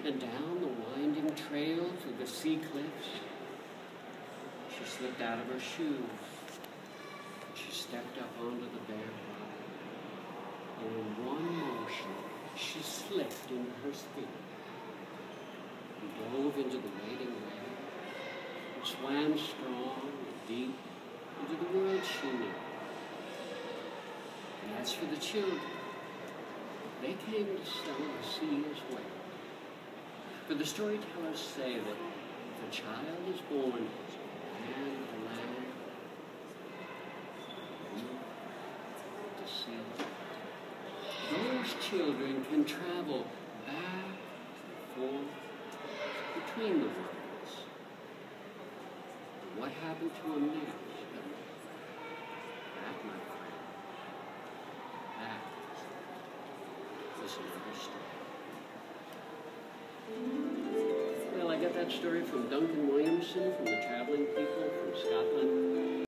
and down the winding trail through the sea cliffs. She slipped out of her shoes. She stepped up onto the bare rock. And in one motion, she slipped into her feet and dove into the waiting wave and swam strong and deep into the world she knew. And as for the children, they came to sell the sea as well. For the storytellers say that if a child is born, and the land, to sea, those children can travel back and forth between the worlds. And what happened to them next? That, my friend, that is another story. Well, I got that story from Duncan Williamson from the Traveling People from Scotland.